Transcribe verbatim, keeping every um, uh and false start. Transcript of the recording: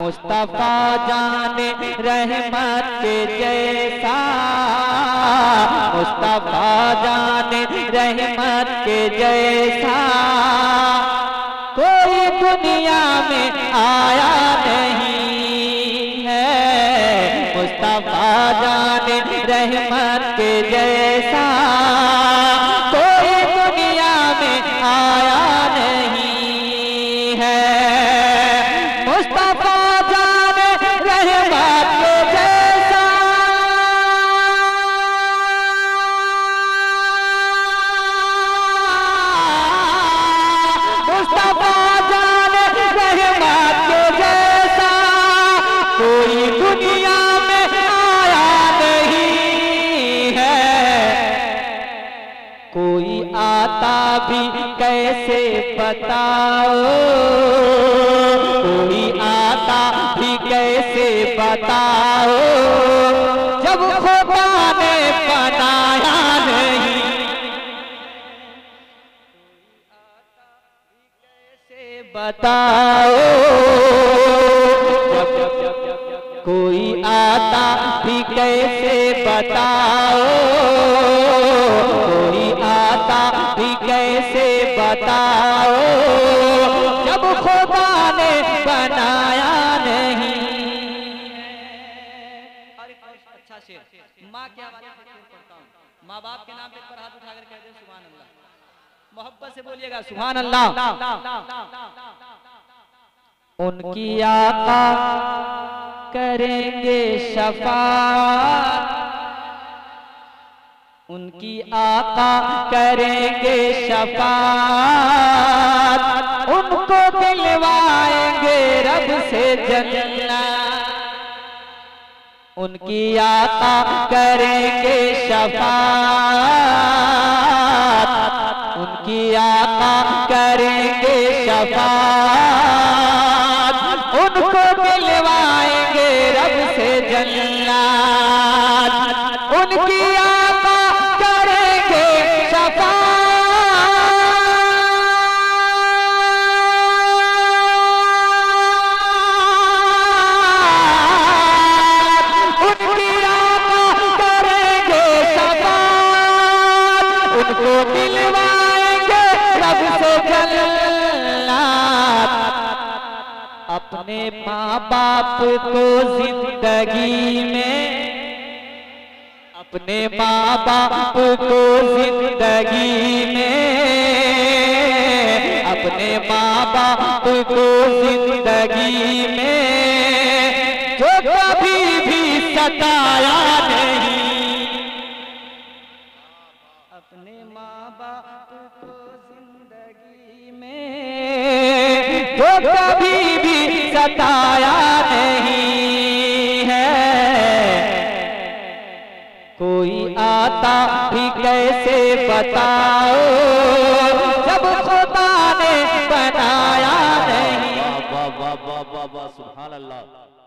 मुस्तफा जाने रहमत के जैसा, मुस्तफा जाने रहमत के जैसा कोई दुनिया में आया नहीं है। मुस्तफा जाने रहमत के जैसा कोई दुनिया में आया नहीं है। मुस्तफा जाने रहमत के जैसा, मुस्तफा जाने रहमत के जैसा कोई दुनिया में आया नहीं है। कोई आता भी कैसे बताओ, कोई आता भी कैसे बताओ जब खुदा ने बनाया नहीं। कैसे बताओ, कोई आता भी कैसे बताओ, कोई आता भी कैसे बताओ जब खुदा ने बनाया नहीं। अच्छा शेर, माँ क्या बात पढ़ता हूँ, माँ बाप के नाम पे पर हाथ उठाकर कह दे सुभान अल्लाह। मोहब्बत से बोलिएगा सुभान अल्लाह। उनकी आका करेंगे शफाअत, उनकी आका करेंगे शफाअत, उनको दिलवाएंगे रब से जन्नत। उनकी आका करेंगे शफाअत, उनकी आका करेंगे शफाअत, उनको दिलवाएंगे रब से जन्नत। उनकी आका करेंगे शफाअत, उनकी आका करेंगे शफाअत, उनको दिलवाएंगे रब से जन्नत। अपने माँ बाप को जिंदगी में, अपने माँ बाप को जिंदगी में, अपने माँ बाप को जिंदगी में जो कभी भी सताया नहीं। अपने माँ बाप को जिंदगी में जो कभी भी सताया नहीं है। कोई आता भी कैसे बताओ जब खुदा ने बनाया नहीं। वाह वाह वाह वाह वाह, सुभान अल्लाह।